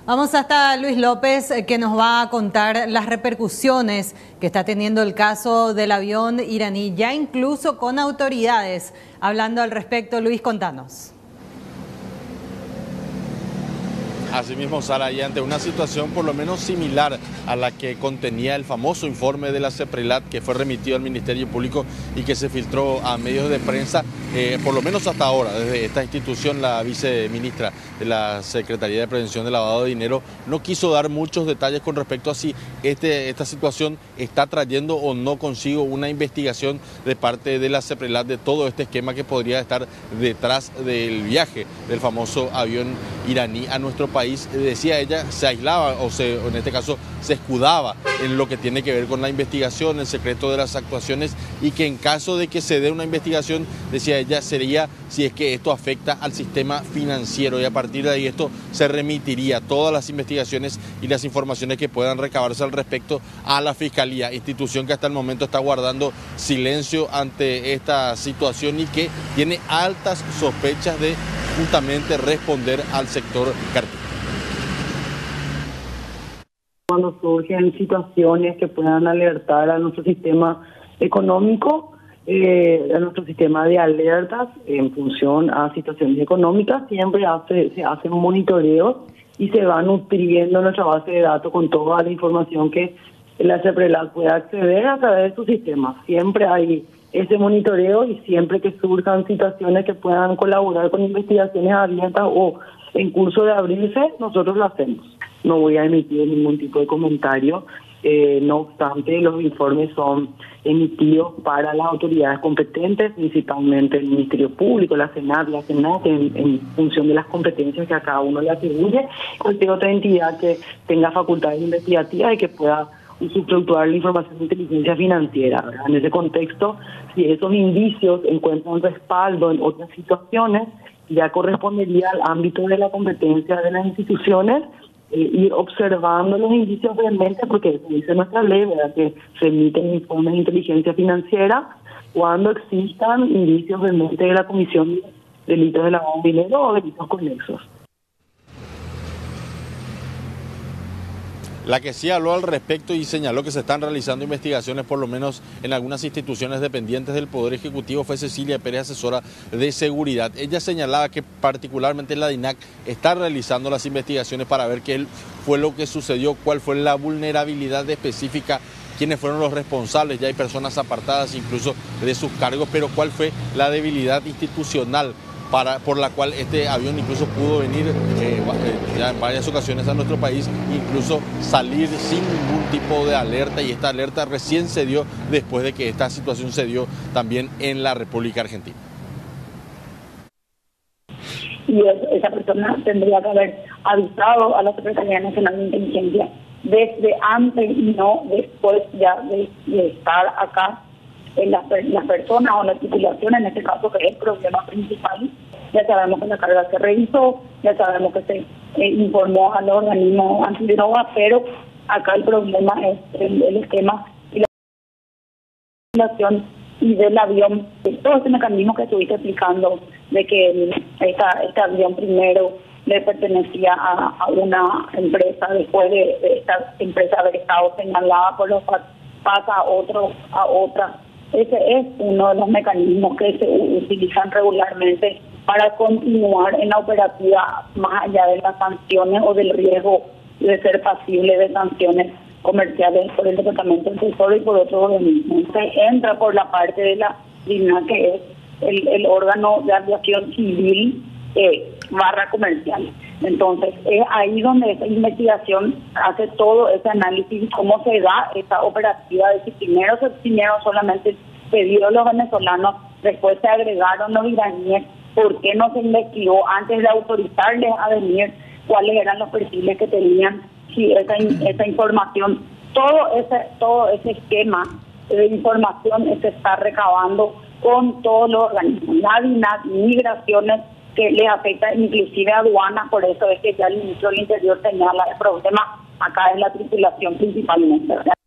Vamos hasta Luis López, que nos va a contar las repercusiones que está teniendo el caso del avión iraní, ya incluso con autoridades hablando al respecto. Luis, contanos. Asimismo, Sara, y ante una situación por lo menos similar a la que contenía el famoso informe de la CEPRELAT que fue remitido al Ministerio Público y que se filtró a medios de prensa, por lo menos hasta ahora, desde esta institución, la viceministra de la Secretaría de Prevención del Lavado de Dinero no quiso dar muchos detalles con respecto a si esta situación está trayendo o no consigo una investigación de parte de la CEPRELAT de todo este esquema que podría estar detrás del viaje del famoso avión iraní a nuestro país. Decía ella, se aislaba o en este caso se escudaba en lo que tiene que ver con la investigación, el secreto de las actuaciones, y que en caso de que se dé una investigación, decía ella, sería si es que esto afecta al sistema financiero, y a partir de ahí esto se remitiría todas las investigaciones y las informaciones que puedan recabarse al respecto a la Fiscalía, institución que hasta el momento está guardando silencio ante esta situación y que tiene altas sospechas de justamente responder al sector cartel. Cuando surgen situaciones que puedan alertar a nuestro sistema económico, a nuestro sistema de alertas en función a situaciones económicas, siempre se hacen monitoreos y se va nutriendo nuestra base de datos con toda la información que la CEPRELAT pueda acceder a través de su sistema. Siempre hay ese monitoreo y siempre que surjan situaciones que puedan colaborar con investigaciones abiertas o en curso de abrirse, nosotros lo hacemos. No voy a emitir ningún tipo de comentario, no obstante los informes son emitidos para las autoridades competentes, principalmente el Ministerio Público, la SENAT, en función de las competencias que a cada uno le atribuye, cualquier otra entidad que tenga facultades investigativas y que pueda usufructuar la información de inteligencia financiera, ¿verdad? En ese contexto, si esos indicios encuentran respaldo en otras situaciones, ya correspondería al ámbito de la competencia de las instituciones ir observando los indicios realmente, porque eso dice nuestra ley, ¿verdad?, que se emiten informes de inteligencia financiera cuando existan indicios realmente de la comisión de delitos de lavado de dinero o delitos conexos. La que sí habló al respecto y señaló que se están realizando investigaciones, por lo menos en algunas instituciones dependientes del Poder Ejecutivo, fue Cecilia Pérez, asesora de seguridad. Ella señalaba que particularmente la DINAC está realizando las investigaciones para ver qué fue lo que sucedió, cuál fue la vulnerabilidad específica, quiénes fueron los responsables. Ya hay personas apartadas incluso de sus cargos, pero cuál fue la debilidad institucional por la cual este avión incluso pudo venir ya en varias ocasiones a nuestro país, incluso salir sin ningún tipo de alerta, y esta alerta recién se dio después de que esta situación se dio también en la República Argentina. Y esa persona tendría que haber avisado a la Secretaría Nacional de Inteligencia desde antes y no después ya de estar acá. Las personas o la tripulación, en este caso, que es el problema principal. Ya sabemos que la carga se revisó, ya sabemos que se informó a los organismos antidrogas, pero acá el problema es el esquema y la tripulación y del avión, todo ese mecanismo que estuviste explicando, de que este avión primero le pertenecía a una empresa, después de esta empresa haber estado señalada por los pasa a otra. Ese es uno de los mecanismos que se utilizan regularmente para continuar en la operativa, más allá de las sanciones o del riesgo de ser pasible de sanciones comerciales por el Departamento del Tesoro y por otros organismos. Entonces entra por la parte de la DINAC, que es el órgano de aviación civil / comercial. Entonces es ahí donde esa investigación hace todo ese análisis, cómo se da esa operativa, de si primero solamente se dio los venezolanos, después se agregaron los iraníes, por qué no se investigó antes de autorizarles a venir, cuáles eran los perfiles que tenían, si esa información, todo ese esquema de información se está recabando con todos los organismos, la DINAC, migraciones, que les afecta inclusive a aduanas. Por eso es que ya el ministro del Interior señala el problema acá es la tripulación principalmente, ¿verdad?